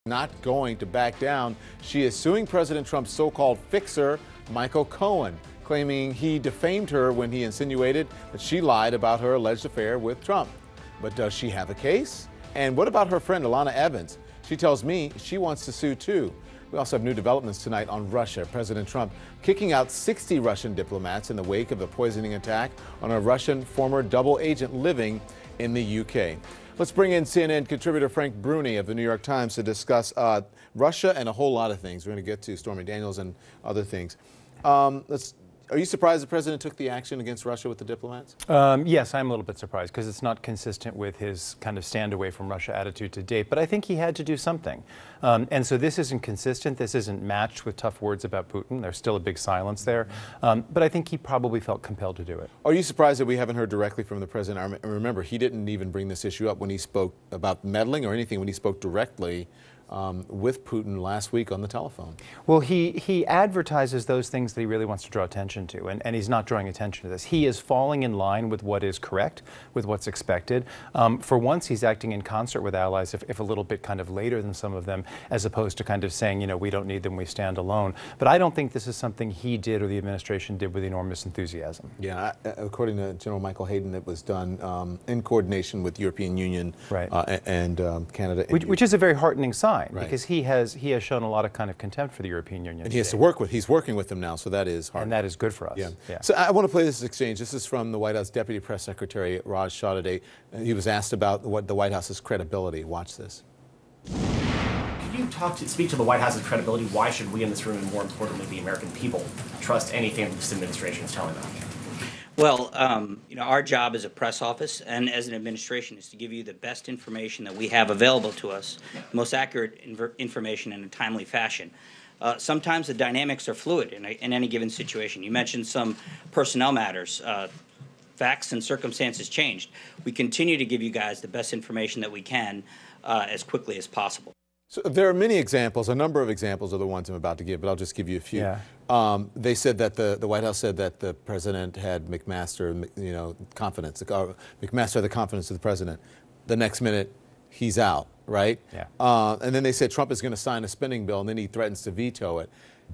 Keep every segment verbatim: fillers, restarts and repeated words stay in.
not going to back down. She is suing President Trump's so-called fixer, Michael Cohen, claiming he defamed her when he insinuated that she lied about her alleged affair with Trump. But does she have a case? And what about her friend, Alana Evans? She tells me she wants to sue too. We also have new developments tonight on Russia. President Trump kicking out sixty Russian diplomats in the wake of the poisoning attack on a Russian former double agent living in the U K. Let's bring in C N N contributor Frank Bruni of the New York Times to discuss uh, Russia and a whole lot of things. We're going to get to Stormy Daniels and other things. Um, let's. Are you surprised the president took the action against Russia with the diplomats? Um, yes, I'm a little bit surprised because it's not consistent with his kind of stand away from Russia attitude to date. But I think he had to do something. Um, and so this isn't consistent. This isn't matched with tough words about Putin. There's still a big silence there. Um, but I think he probably felt compelled to do it. Are you surprised that we haven't heard directly from the president? I remember, he didn't even bring this issue up when he spoke about meddling or anything, when he spoke directly Um, with Putin last week on the telephone. Well, he, he advertises those things that he really wants to draw attention to, and, and he's not drawing attention to this. He is falling in line with what is correct, with what's expected. Um, for once, he's acting in concert with allies, if, if a little bit kind of later than some of them, as opposed to kind of saying, you know, we don't need them, we stand alone. But I don't think this is something he did or the administration did with enormous enthusiasm. Yeah, according to General Michael Hayden, it was done um, in coordination with the European Union, right. uh, and um, Canada. Which, which is a very heartening sign. Right. Because he has he has shown a lot of kind of contempt for the European Union. And he has to work with, he's working with them now, so that is hard. And that is good for us. Yeah. Yeah. So I want to play this exchange. This is from the White House Deputy Press Secretary Raj Shah today. He was asked about what the White House's credibility. Watch this. Could you talk to, speak to the White House's credibility? Why should we in this room, and more importantly, the American people, trust anything this administration is telling them? Well, um, you know, our job as a press office and as an administration is to give you the best information that we have available to us, the most accurate inv information in a timely fashion. Uh, sometimes the dynamics are fluid in, a, in any given situation. You mentioned some personnel matters. Uh, facts and circumstances changed. We continue to give you guys the best information that we can uh, as quickly as possible. So there are many examples, a number of examples of the ones I'm about to give, but I'll just give you a few. Yeah. Um, they said that the, the White House said that the president had McMaster, you know, confidence, uh, McMaster had the confidence of the president. The next minute, he's out, right? Yeah. Uh, and then they said Trump is going to sign a spending bill, and then he threatens to veto it.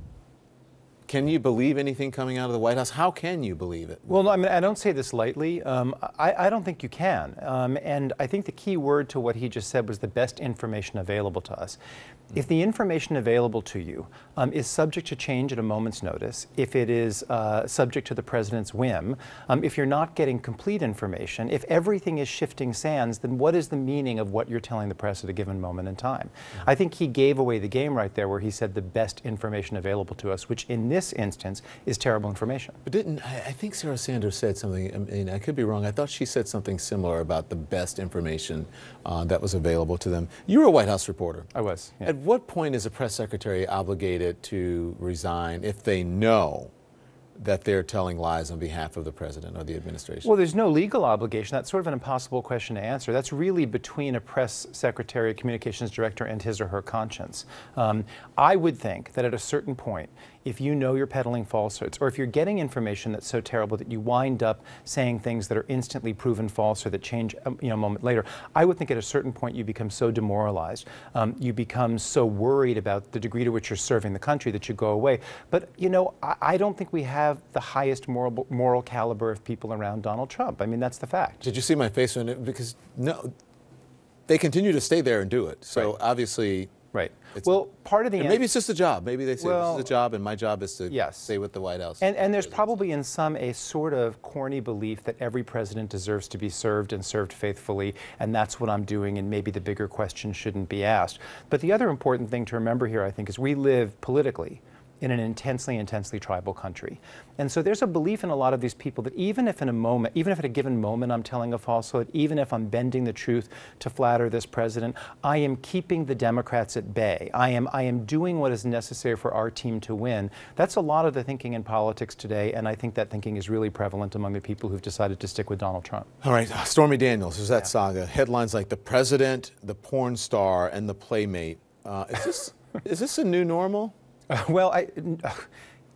Can you believe anything coming out of the White House? How can you believe it? Well, no, I mean, I don't say this lightly. Um, I, I don't think you can. Um, and I think the key word to what he just said was the best information available to us. If the information available to you um, is subject to change at a moment's notice, if it is uh, subject to the president's whim, um, if you're not getting complete information, if everything is shifting sands, then what is the meaning of what you're telling the press at a given moment in time? Mm-hmm. I think he gave away the game right there where he said the best information available to us, which in this instance is terrible information. But didn't, I, I think Sarah Sanders said something, I mean, I could be wrong, I thought she said something similar about the best information uh, that was available to them. You were a White House reporter. I was, yeah. At what point is a press secretary obligated to resign if they know that they're telling lies on behalf of the president or the administration? Well, there's no legal obligation. That's sort of an impossible question to answer. That's really between a press secretary, a communications director, and his or her conscience. Um, I would think that at a certain point, if you know you're peddling falsehoods, or if you're getting information that's so terrible that you wind up saying things that are instantly proven false or that change um, you know, a moment later, I would think at a certain point you become so demoralized, um, you become so worried about the degree to which you're serving the country that you go away. But, you know, I, I don't think we have the highest moral, moral caliber of people around Donald Trump. I mean, that's the fact. Did you see my face on it? Because, no, they continue to stay there and do it. So, right. Obviously... Right. Well, part of the... Maybe it's just a job. Maybe they say well, this is a job and my job is to yes. stay with the White House. And, and there's probably in some a sort of corny belief that every president deserves to be served and served faithfully, and that's what I'm doing, and maybe the bigger question shouldn't be asked. But the other important thing to remember here, I think, is we live politically in an intensely, intensely tribal country. And so there's a belief in a lot of these people that even if in a moment, even if at a given moment I'm telling a falsehood, even if I'm bending the truth to flatter this president, I am keeping the Democrats at bay. I am, I am doing what is necessary for our team to win. That's a lot of the thinking in politics today, and I think that thinking is really prevalent among the people who've decided to stick with Donald Trump. All right, Stormy Daniels, there's that yeah. saga. Headlines like the president, the porn star, and the playmate. Uh, is this, is this a new normal? Uh, well, I... Uh,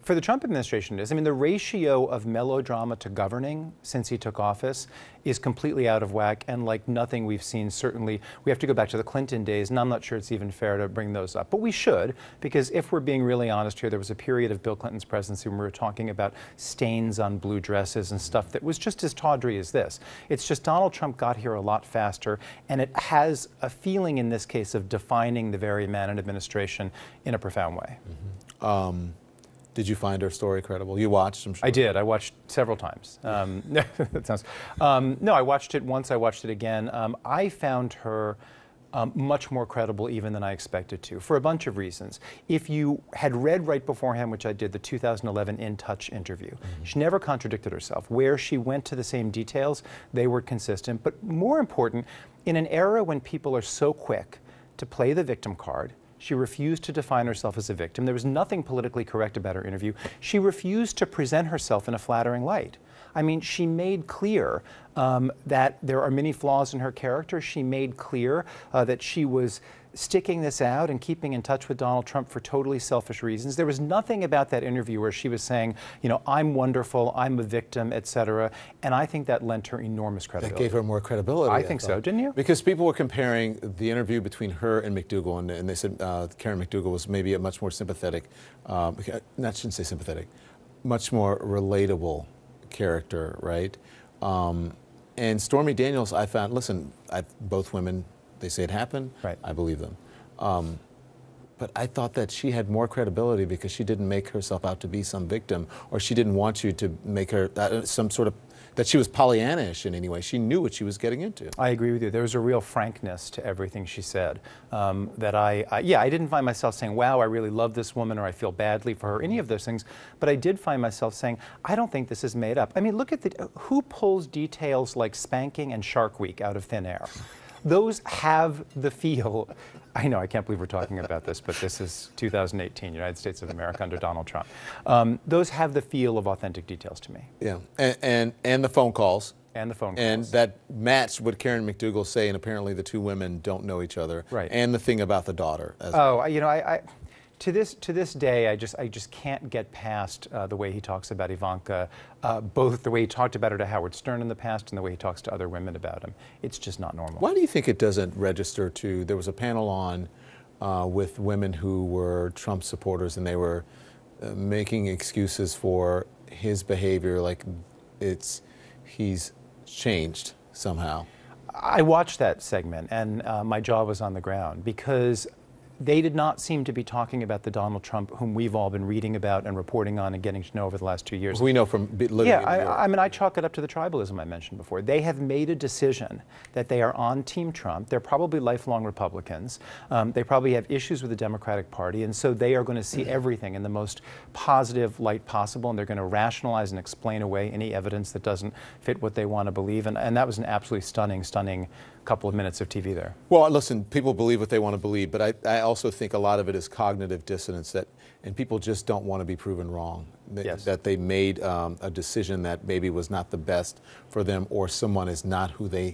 For the Trump administration, it is. I mean, the ratio of melodrama to governing since he took office is completely out of whack and like nothing we've seen. Certainly, we have to go back to the Clinton days, and I'm not sure it's even fair to bring those up. But we should, because if we're being really honest here, there was a period of Bill Clinton's presidency when we were talking about stains on blue dresses and stuff that was just as tawdry as this. It's just Donald Trump got here a lot faster, and it has a feeling in this case of defining the very man in administration in a profound way. Mm-hmm. um, Did you find her story credible? You watched, I'm sure. I did. I watched several times. Um, that sounds. Um, no, I watched it once. I watched it again. Um, I found her um, much more credible even than I expected to, for a bunch of reasons. If you had read right beforehand, which I did, the two thousand eleven In Touch interview, mm-hmm. she never contradicted herself. Where she went to the same details, they were consistent. But more important, in an era when people are so quick to play the victim card, she refused to define herself as a victim. There was nothing politically correct about her interview. She refused to present herself in a flattering light. I mean, she made clear um, that there are many flaws in her character. She made clear uh, that she was sticking this out and keeping in touch with Donald Trump for totally selfish reasons. There was nothing about that interview where she was saying, you know, I'm wonderful, I'm a victim, et cetera. And I think that lent her enormous credibility. That gave her more credibility. I, I think thought. so, didn't you? Because people were comparing the interview between her and McDougal, and, and they said uh, Karen McDougal was maybe a much more sympathetic, um, not shouldn't say sympathetic, much more relatable character, right? Um, and Stormy Daniels, I found, listen, I, both women, they say it happened. Right. I believe them. Um, but I thought that she had more credibility because she didn't make herself out to be some victim, or she didn't want you to make her uh, some sort of, that she was Pollyannish in any way. She knew what she was getting into. I agree with you. There was a real frankness to everything she said um, that I, I, yeah, I didn't find myself saying, wow, I really love this woman, or I feel badly for her, any of those things. But I did find myself saying, I don't think this is made up. I mean, look at the, who pulls details like spanking and Shark Week out of thin air? Those have the feel. I know, I can't believe we're talking about this, but this is two thousand eighteen, United States of America under Donald Trump. Um, those have the feel of authentic details to me. Yeah, and and, and the phone calls. And the phone calls. And that matched what Karen McDougal say, and apparently the two women don't know each other. Right. And the thing about the daughter. As oh, you know, I, I to this to this day, I just I just can't get past uh, the way he talks about Ivanka, uh, both the way he talked about her to Howard Stern in the past and the way he talks to other women about him. It's just not normal. Why do you think it doesn't register to? There was a panel on uh, with women who were Trump supporters, and they were uh, making excuses for his behavior, like it's he's changed somehow. I watched that segment, and uh, my jaw was on the ground because they did not seem to be talking about the Donald Trump whom we've all been reading about and reporting on and getting to know over the last two years. We know from living yeah, in New York. I, I mean, I chalk it up to the tribalism I mentioned before. They have made a decision that they are on Team Trump. They're probably lifelong Republicans. Um, they probably have issues with the Democratic Party, and so they are going to see everything in the most positive light possible, and they're going to rationalize and explain away any evidence that doesn't fit what they want to believe. And, and that was an absolutely stunning, stunning couple of minutes of T V there. Well, listen, people believe what they want to believe, but I, I also think a lot of it is cognitive dissonance, that, and people just don't want to be proven wrong. That, yes. that they made um, a decision that maybe was not the best for them, or someone is not who they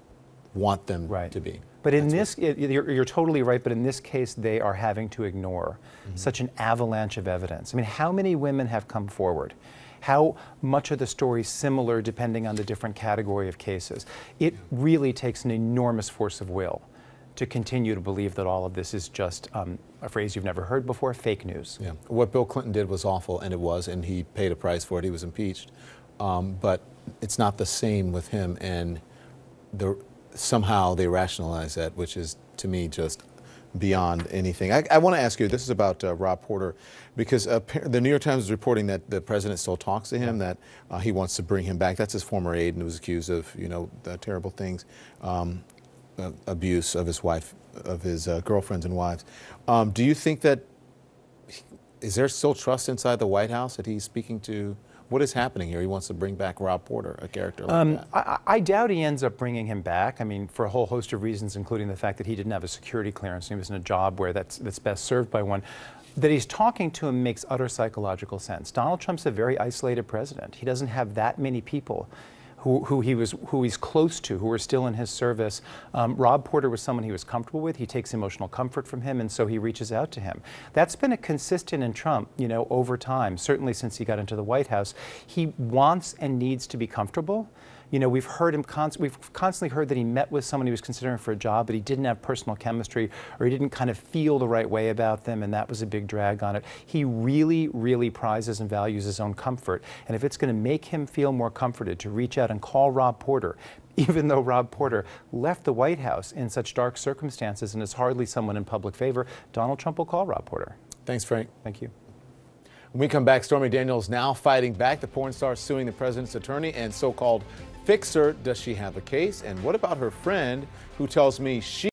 want them right. to be. But in That's this, it, you're, you're totally right, but in this case, they are having to ignore mm-hmm. such an avalanche of evidence. I mean, how many women have come forward? How much of the story is similar depending on the different category of cases? It really takes an enormous force of will to continue to believe that all of this is just um, a phrase you've never heard before, fake news. Yeah. What Bill Clinton did was awful, and it was, and he paid a price for it. He was impeached. Um, but it's not the same with him, and the, somehow they rationalize that, which is, to me, just beyond anything. I, I want to ask you, this is about uh, Rob Porter, because uh, the New York Times is reporting that the president still talks to him, that uh, he wants to bring him back. That's his former aide, and was accused of, you know, uh, terrible things, um, uh, abuse of his wife, of his uh, girlfriends and wives. Um, do you think that, is there still trust inside the White House that he's speaking to? What is happening here? He wants to bring back Rob Porter, a character like um, that. I, I doubt he ends up bringing him back. I mean, for a whole host of reasons, including the fact that he didn't have a security clearance and he was in a job where that's, that's best served by one. That he's talking to him makes utter psychological sense. Donald Trump's a very isolated president. He doesn't have that many people who, who he was, who he's close to, who are still in his service. Um, Rob Porter was someone he was comfortable with. He takes emotional comfort from him, and so he reaches out to him. That's been a consistent in Trump, you know, over time, certainly since he got into the White House. He wants and needs to be comfortable. You know, we've heard him const we've constantly heard that he met with someone he was considering for a job, but he didn't have personal chemistry, or he didn't kind of feel the right way about them, and that was a big drag on it. He really, really prizes and values his own comfort. And if it's going to make him feel more comforted to reach out and call Rob Porter, even though Rob Porter left the White House in such dark circumstances and is hardly someone in public favor, Donald Trump will call Rob Porter. Thanks, Frank. Thank you. When we come back, Stormy Daniels now fighting back. The porn star suing the president's attorney and so-called fixer. Does she have a case? And what about her friend who tells me she